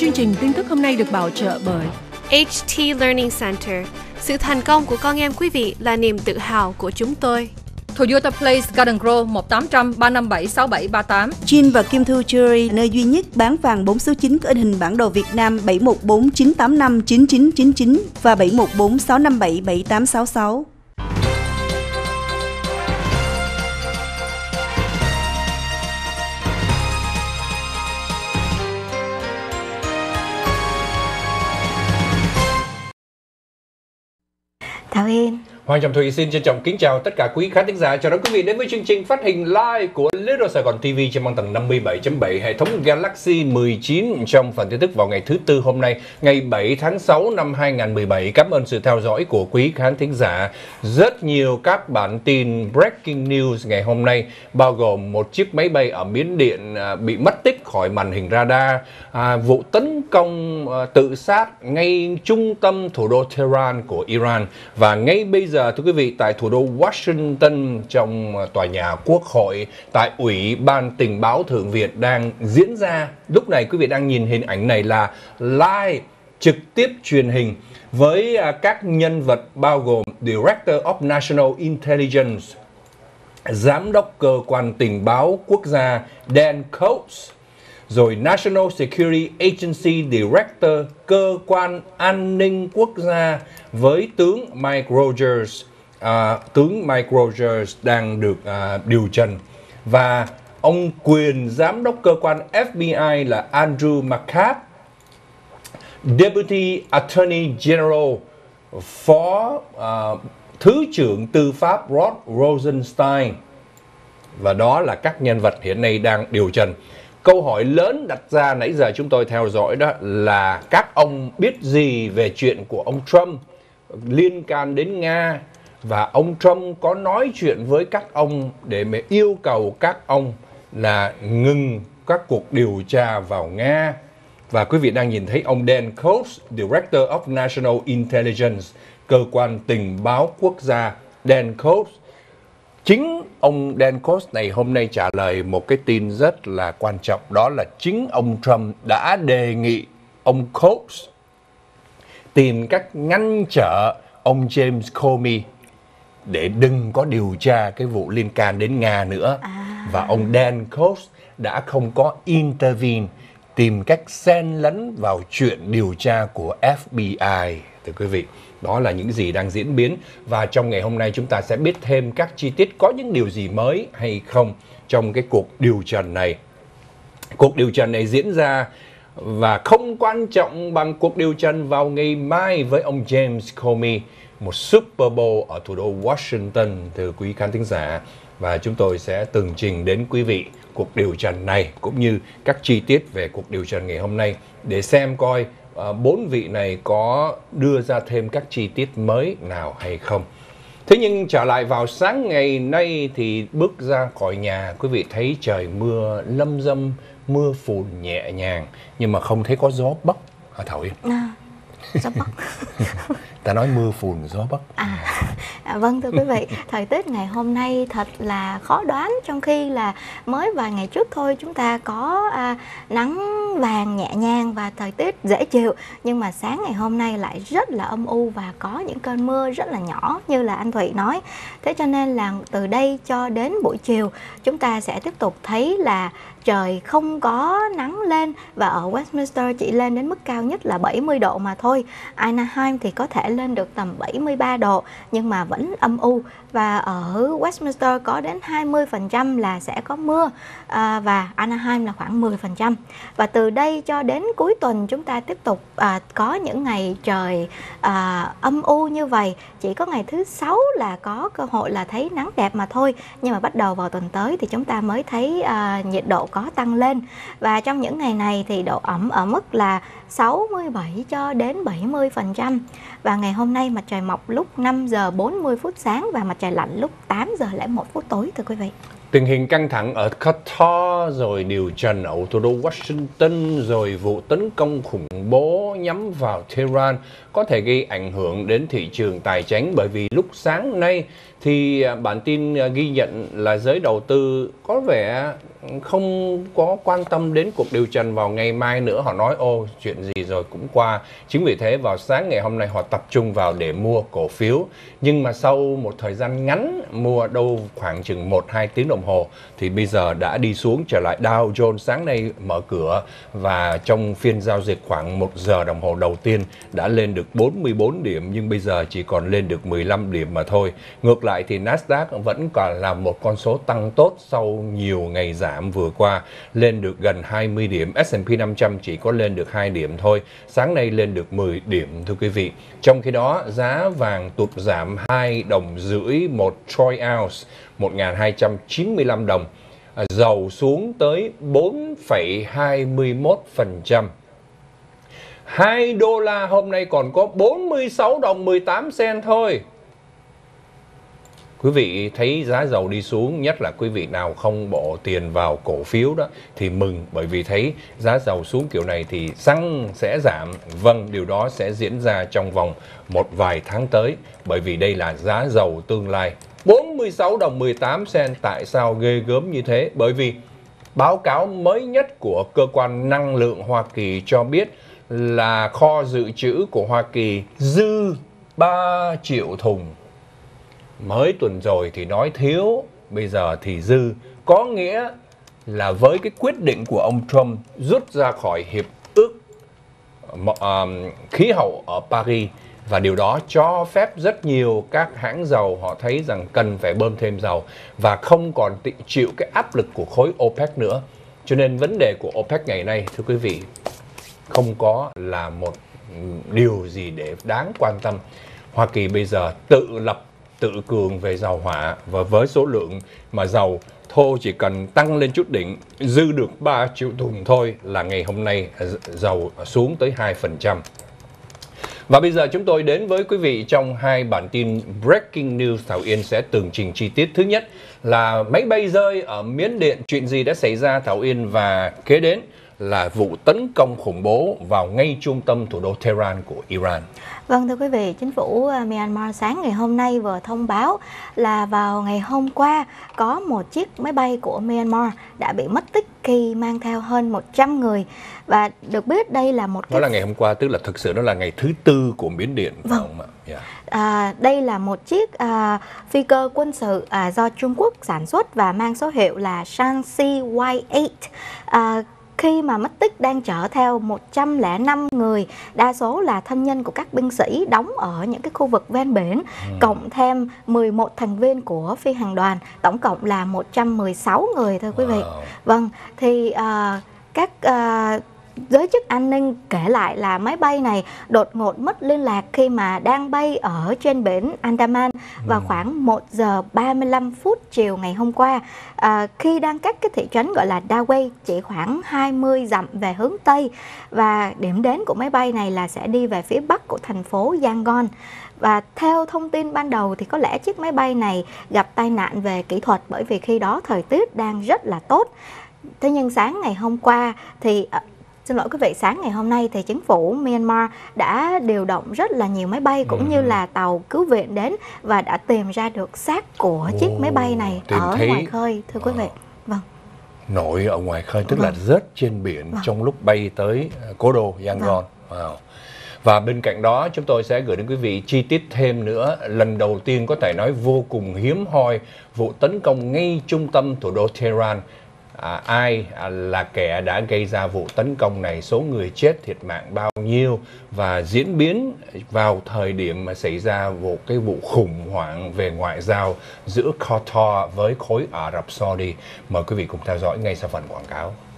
Chương trình tin tức hôm nay được bảo trợ bởi HT Learning Center. Sự thành công của con em quý vị là niềm tự hào của chúng tôi. Toyota Place Garden Grove 1800 357 6738. Jin và Kim Thu Jewelry, nơi duy nhất bán vàng 4 số 9 có in hình bản đồ Việt Nam 714 985 9999 và 714 657 7866. Thảo Hiên. Hoàng Trọng Thủy xin trân trọng kính chào tất cả quý khán thính giả. Chào đón quý vị đến với chương trình phát hình live của Little Sài Gòn TV trên băng tần 57.7 hệ thống Galaxy 19 trong phần tin tức vào ngày thứ Tư hôm nay, ngày 7 tháng 6 năm 2017. Cảm ơn sự theo dõi của quý khán thính giả. Rất nhiều các bản tin breaking news ngày hôm nay, bao gồm một chiếc máy bay ở Miến Điện bị mất tích khỏi màn hình radar, vụ tấn công tự sát ngay trung tâm thủ đô Tehran của Iran, và ngay bây giờ thưa quý vị, tại thủ đô Washington, trong tòa nhà Quốc hội, tại Ủy ban Tình báo Thượng viện đang diễn ra. Lúc này quý vị đang nhìn hình ảnh này là live trực tiếp truyền hình với các nhân vật bao gồm Director of National Intelligence, Giám đốc Cơ quan Tình báo Quốc gia Dan Coats, rồi National Security Agency Director, Cơ quan An ninh Quốc gia, với tướng Mike Rogers. Tướng Mike Rogers đang được điều trần. Và ông quyền Giám đốc Cơ quan FBI là Andrew McCabe, Deputy Attorney General, Phó Thứ trưởng Tư pháp Rod Rosenstein. Và đó là các nhân vật hiện nay đang điều trần. Câu hỏi lớn đặt ra nãy giờ chúng tôi theo dõi đó là các ông biết gì về chuyện của ông Trump liên can đến Nga, và ông Trump có nói chuyện với các ông để mà yêu cầu các ông là ngừng các cuộc điều tra vào Nga. Và quý vị đang nhìn thấy ông Dan Coats, Director of National Intelligence, Cơ quan Tình báo Quốc gia Dan Coats. Chính ông Dan Coats này hôm nay trả lời một cái tin rất là quan trọng, đó là chính ông Trump đã đề nghị ông Coats tìm cách ngăn trở ông James Comey để đừng có điều tra cái vụ liên can đến Nga nữa. Và ông Dan Coats đã không có intervene, tìm cách xen lẫn vào chuyện điều tra của FBI. Thưa quý vị, đó là những gì đang diễn biến, và trong ngày hôm nay chúng ta sẽ biết thêm các chi tiết có những điều gì mới hay không trong cái cuộc điều trần này. Cuộc điều trần này diễn ra và không quan trọng bằng cuộc điều trần vào ngày mai với ông James Comey, một Super Bowl ở thủ đô Washington, thưa quý khán thính giả. Và chúng tôi sẽ tường trình đến quý vị cuộc điều trần này cũng như các chi tiết về cuộc điều trần ngày hôm nay để xem coi bốn vị này có đưa ra thêm các chi tiết mới nào hay không. Thế nhưng trở lại vào sáng ngày nay thì bước ra khỏi nhà, quý vị thấy trời mưa lâm dâm, mưa phùn nhẹ nhàng, nhưng mà không thấy có gió Bắc hả Thảo Yên? Gió Bắc. Ta nói mưa phùn gió Bắc. Vâng thưa quý vị, thời tiết ngày hôm nay thật là khó đoán, trong khi là mới vài ngày trước thôi chúng ta có nắng vàng nhẹ nhàng và thời tiết dễ chịu, nhưng mà sáng ngày hôm nay lại rất là âm u và có những cơn mưa rất là nhỏ như là anh Thủy nói. Thế cho nên là từ đây cho đến buổi chiều chúng ta sẽ tiếp tục thấy là trời không có nắng lên, và ở Westminster chỉ lên đến mức cao nhất là 70 độ mà thôi. Anaheim thì có thể lên được tầm 73 độ nhưng mà vẫn âm u, và ở Westminster có đến 20% là sẽ có mưa, và Anaheim là khoảng 10%. Và từ đây cho đến cuối tuần chúng ta tiếp tục có những ngày trời âm u như vậy. Chỉ có ngày thứ Sáu là có cơ hội là thấy nắng đẹp mà thôi, nhưng mà bắt đầu vào tuần tới thì chúng ta mới thấy nhiệt độ có tăng lên. Và trong những ngày này thì độ ẩm ở mức là 67 cho đến 70%. Và ngày hôm nay mặt trời mọc lúc 5 giờ 40 phút sáng và mặt trời lặn lúc 8 giờ 01 phút tối thưa quý vị. Tình hình căng thẳng ở Qatar, rồi điều trần ở thủ đô Washington, rồi vụ tấn công khủng bố nhắm vào Tehran có thể gây ảnh hưởng đến thị trường tài chính, bởi vì lúc sáng nay thì bản tin ghi nhận là giới đầu tư có vẻ không có quan tâm đến cuộc điều trần vào ngày mai nữa. Họ nói chuyện gì rồi cũng qua. Chính vì thế vào sáng ngày hôm nay họ tập trung vào để mua cổ phiếu. Nhưng mà sau một thời gian ngắn mua đâu khoảng chừng 1-2 tiếng đồng hồ thì bây giờ đã đi xuống trở lại. Dow Jones sáng nay mở cửa và trong phiên giao dịch khoảng 1 giờ đồng hồ đầu tiên đã lên được 44 điểm, nhưng bây giờ chỉ còn lên được 15 điểm mà thôi. Ngược lại thì Nasdaq vẫn còn là một con số tăng tốt sau nhiều ngày giảm vừa qua, lên được gần 20 điểm. S&P 500 chỉ có lên được 2 điểm thôi, sáng nay lên được 10 điểm thưa quý vị. Trong khi đó giá vàng tụt giảm 2,5 đồng một troy ounce, 1.295 đồng. Dầu xuống tới 4,21%. 2 đô la hôm nay còn có 46 đồng 18 cent thôi. Quý vị thấy giá dầu đi xuống, nhất là quý vị nào không bỏ tiền vào cổ phiếu đó thì mừng, bởi vì thấy giá dầu xuống kiểu này thì xăng sẽ giảm. Vâng, điều đó sẽ diễn ra trong vòng một vài tháng tới, bởi vì đây là giá dầu tương lai. 46 đồng 18 cent, tại sao ghê gớm như thế? Bởi vì báo cáo mới nhất của Cơ quan Năng lượng Hoa Kỳ cho biết là kho dự trữ của Hoa Kỳ dư 3 triệu thùng. Mới tuần rồi thì nói thiếu, bây giờ thì dư. Có nghĩa là với cái quyết định của ông Trump rút ra khỏi hiệp ước khí hậu ở Paris, và điều đó cho phép rất nhiều các hãng dầu họ thấy rằng cần phải bơm thêm dầu và không còn chịu cái áp lực của khối OPEC nữa. Cho nên vấn đề của OPEC ngày nay, thưa quý vị, không có là một điều gì để đáng quan tâm. Hoa Kỳ bây giờ tự lập, tự cường về dầu hỏa, và với số lượng mà dầu thô chỉ cần tăng lên chút đỉnh, dư được 3 triệu thùng thôi là ngày hôm nay dầu xuống tới 2%. Và bây giờ chúng tôi đến với quý vị trong hai bản tin Breaking News. Thảo Yên sẽ tường trình chi tiết. Thứ nhất là máy bay rơi ở Miến Điện. Chuyện gì đã xảy ra Thảo Yên? Và kế đến là vụ tấn công khủng bố vào ngay trung tâm thủ đô Tehran của Iran. Vâng, thưa quý vị, chính phủ Myanmar sáng ngày hôm nay vừa thông báo là vào ngày hôm qua có một chiếc máy bay của Myanmar đã bị mất tích khi mang theo hơn 100 người. Và được biết đây là một Đó là ngày hôm qua, tức là thực sự đó là ngày thứ tư của Miến Điện. Vâng. Đây là một chiếc phi cơ quân sự do Trung Quốc sản xuất và mang số hiệu là Shanxi Y8. Khi mà mất tích đang chở theo 105 người, đa số là thân nhân của các binh sĩ đóng ở những cái khu vực ven biển, cộng thêm 11 thành viên của phi hành đoàn, tổng cộng là 116 người thưa quý vị. Vâng, thì các giới chức an ninh kể lại là máy bay này đột ngột mất liên lạc khi mà đang bay ở trên biển Andaman vào khoảng 1 giờ 35 phút chiều ngày hôm qua, khi đang cách cái thị trấn gọi là Dawei chỉ khoảng 20 dặm về hướng Tây, và điểm đến của máy bay này là sẽ đi về phía Bắc của thành phố Yangon. Và theo thông tin ban đầu thì có lẽ chiếc máy bay này gặp tai nạn về kỹ thuật, bởi vì khi đó thời tiết đang rất là tốt. Thế nhưng sáng ngày hôm qua thì xin lỗi quý vị, sáng ngày hôm nay thì chính phủ Myanmar đã điều động rất là nhiều máy bay cũng như là tàu cứu viện đến và đã tìm ra được xác của chiếc máy bay này ở ngoài khơi thưa quý vị. Vâng. Nổi ở ngoài khơi, tức là rớt trên biển trong lúc bay tới cố đô Yangon. Và bên cạnh đó chúng tôi sẽ gửi đến quý vị chi tiết thêm nữa. Lần đầu tiên có thể nói vô cùng hiếm hoi, vụ tấn công ngay trung tâm thủ đô Tehran. Ai là kẻ đã gây ra vụ tấn công này, số người chết thiệt mạng bao nhiêu, và diễn biến vào thời điểm mà xảy ra cái vụ khủng hoảng về ngoại giao giữa Qatar với khối Ả Rập Saudi. Mời quý vị cùng theo dõi ngay sau phần quảng cáo.